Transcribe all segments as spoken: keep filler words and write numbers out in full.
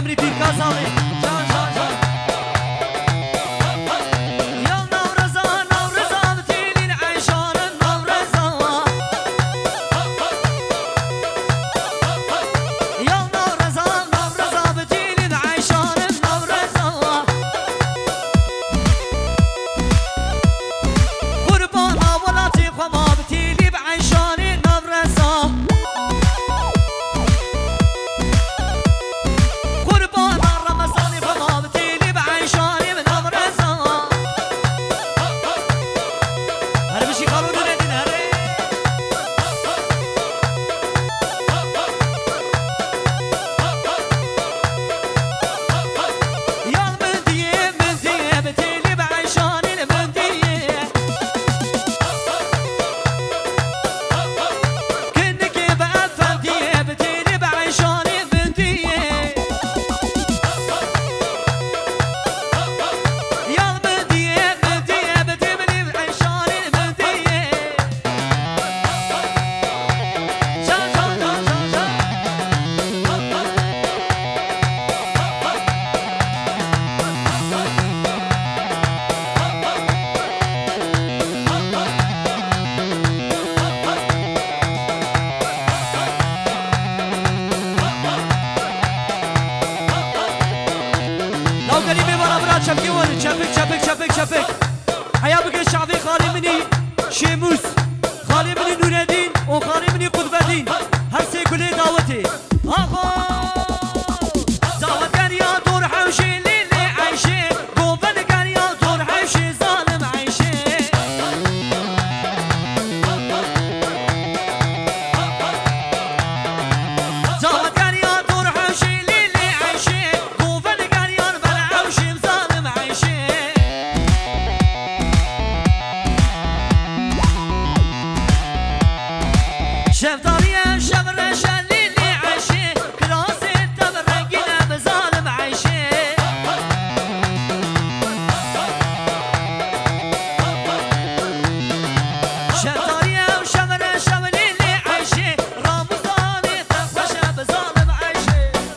Emri Pirkaz abi. Can can can. Ya Navreza Navreza Tilin Ayşan'ın Navreza. Ya Navreza Navreza Tilin Ayşan'ın Navreza. Kurban havalati khamab Tilib Ayşan'ın Navreza. Çapık çapık çapık çapık. Haya bugün şafi halimini Şemus, halimini Nureddin, o halimini Kudbedin. Her sekule daveti. Aha! Davet geliyor dur havşi lili Ayşe. Goben geliyor dur havşi zalim Ayşe. Davet geliyor dur havşi lili Ayşe. Goben geliyor ben havşim zalim Ayşe. Şeftaliye şevre şellili Ayşe. Kraset tabi rengine be zalim Ayşe. Şeftaliye şevre şellili Ayşe. Ramuzani tefreşe be zalim Ayşe.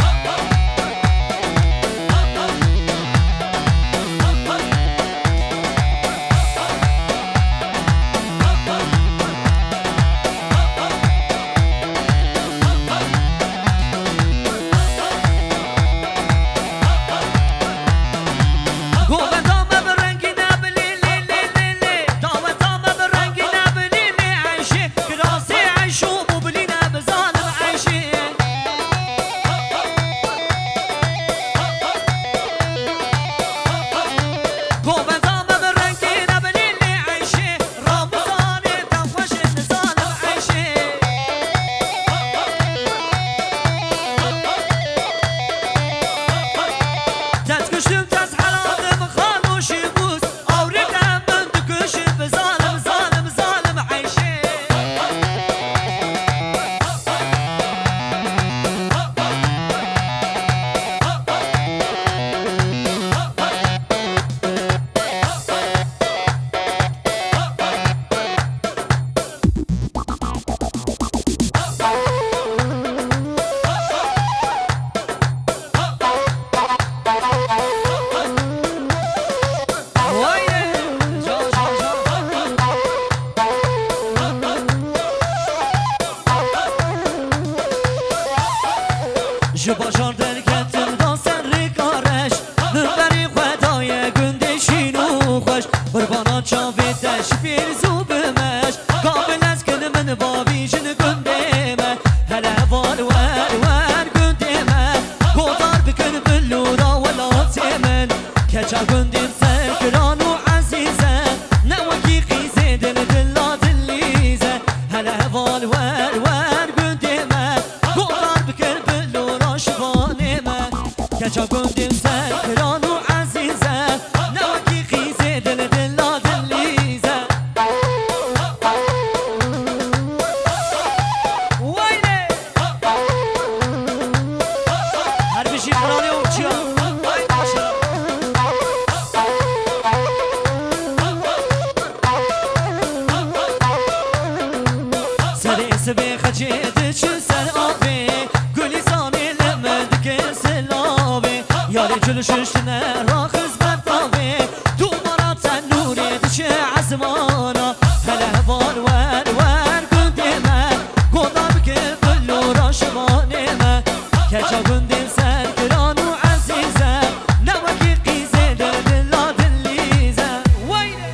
Ji bajar derketim da sen rikareş. Nımberi xwedaya gündeşin û xweş. Qurbana çavê te ji fêr zû bimeş. Kabil ez kin min bavî jin gundê me. Hele var wer wer gundê me. Godar bikin bil lûra welatê min. Keça gundên sekiran û ezîze. Ne wekî qîzê dil dilla dillîze. Hele var wer wer gundê me. Godar bikin bil lûra şivanê me. Keça gundên sekiran û ezîze. Ne wekî qîzê dil dilla dillîze. Wayne! Her bir şey kralı okçuya. Sebe xecedi çi ser avê. Gulîsanê li me dike selavê. یاری جلوششتنه را خزمت تاوی دوباره تنوری دچه عزمانا هله وار ور ور گندی من گودم که بلو را شبانه من کجا گندی سر گران و عزیزه نوکی قیزه در دلا دلیزه ویده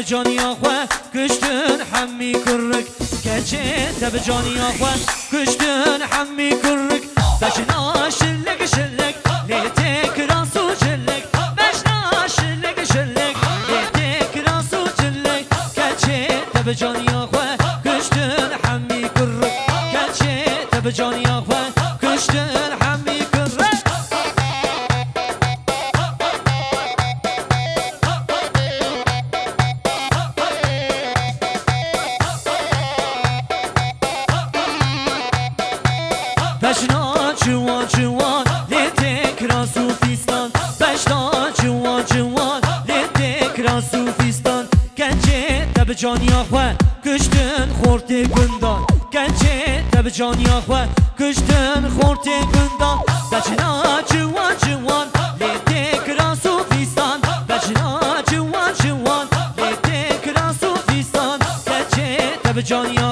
جانی آخوه کشتن همی کرک کچه تب جانی آخوه کشتن همی کرک بشنا شلک شلک لیتک راسو شلک بشنا شلک شلک لیتک راسو شلک کچه تب جانی آخوه کشتن همی کرک کچه تب جانی آخوه کشتن همی کرک بشنا جوان جوان لیتک راسو فیستان بشنا جوان جوان لیتک راسو فیستان کنچه تب جانی آخوه کشتن خورت گندان کنچه تب جانی آخوه کشتن خورت گندان بشنا جوان جوان لیتک راسو فیستان بشنا جوان جوان لیتک راسو فیستان کنچه تب جانی